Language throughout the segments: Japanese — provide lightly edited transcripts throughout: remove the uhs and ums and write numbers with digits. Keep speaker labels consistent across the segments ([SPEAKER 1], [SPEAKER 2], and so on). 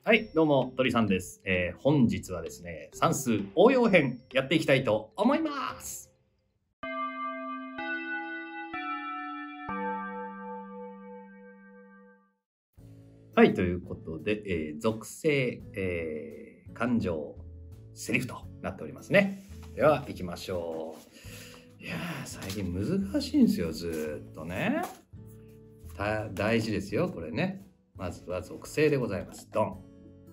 [SPEAKER 1] はい、どうも、鳥さんです。本日はですね、算数応用編やっていきたいと思います。はい、ということで、属性、感情、セリフとなっておりますね。では、行きましょう。いやー、最近難しいんですよ、ずーっとね。大事ですよ、これね。まずは属性でございます。ドン。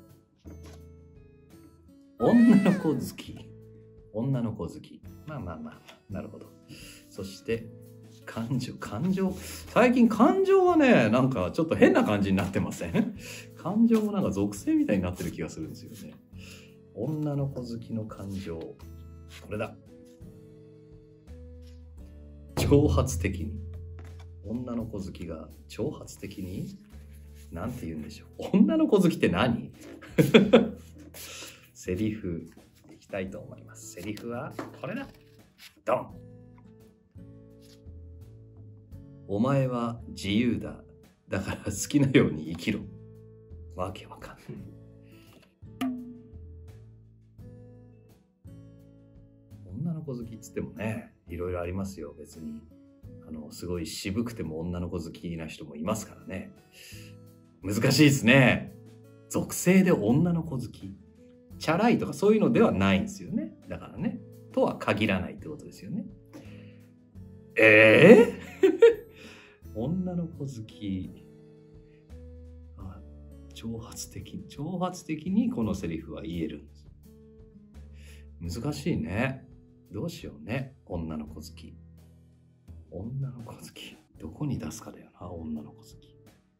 [SPEAKER 1] 女の子好き。女の子好き。まあ、なるほど。そして、感情。最近感情はね、なんかちょっと変な感じになってません？感情もなんか属性みたいになってる気がするんですよね。女の子好きの感情。これだ。挑発的に。女の子好きが挑発的になんて言うんでしょう。女の子好きって何？セリフいきたいと思います。セリフはこれだ。ドン。お前は自由だ。だから好きなように生きろ。わけわかんない。女の子好きっつってもね、いろいろありますよ。別にすごい渋くても女の子好きな人もいますからね。難しいですね。属性で女の子好き。チャラいとかそういうのではないんですよね。だからね。とは限らないってことですよね。女の子好き。挑発的にこのセリフは言えるんです。難しいね。どうしようね。女の子好き。どこに出すかだよな、女の子好き。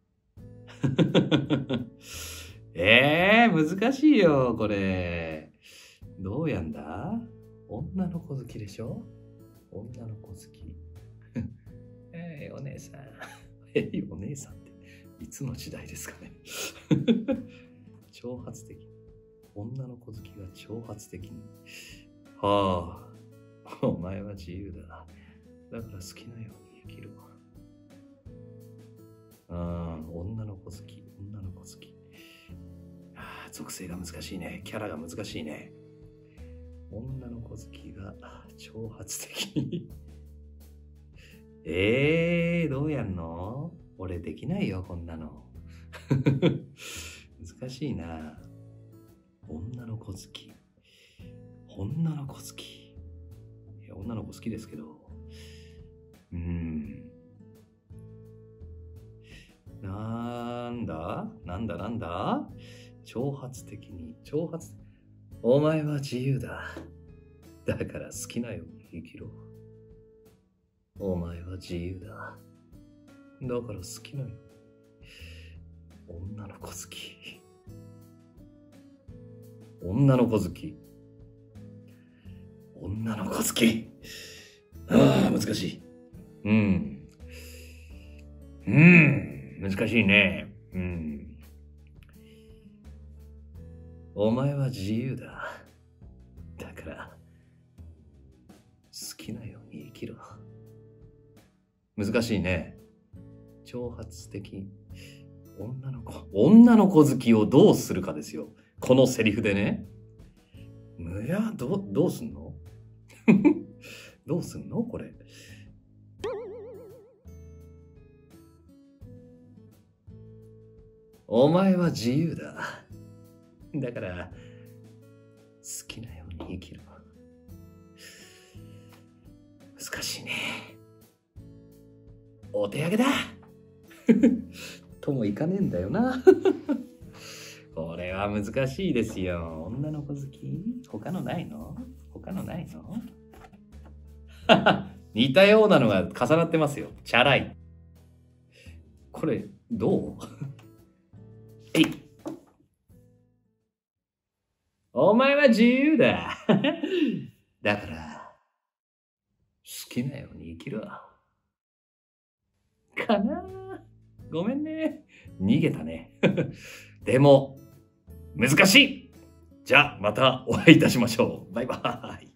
[SPEAKER 1] 難しいよ、これ。どうやんだ？女の子好きでしょ？女の子好き。お姉さん。お姉さんっていつの時代ですかね。挑発的。女の子好きが挑発的に。はあ、お前は自由だ。だから好きなように生きるわ。女の子好き。属性が難しいね。キャラが難しいね。女の子好きが挑発的に。どうやんの？俺できないよ、こんなの。難しいな。女の子好き。いや、女の子好きですけど。なんだ挑発的に。お前は自由だ。だから好きなように生きろ。お前は自由だ。だから好きなように。女の子好き。難しい。難しいね。お前は自由だ。だから好きなように生きろ。難しいね。挑発的。女の子好きをどうするかですよ。このセリフでね。いや、どうすんの？どうすんのこれ。お前は自由だ。だから好きなように生きる。難しいね。お手上げだ。ともいかねえんだよな。これは難しいですよ。女の子好き？他のないの？似たようなのが重なってますよ。チャラい。これどう？お前は自由だ。だから好きなように生きろ。かな？ごめんね。逃げたね。でも難しい。じゃあまたお会いいたしましょう。バイバイ。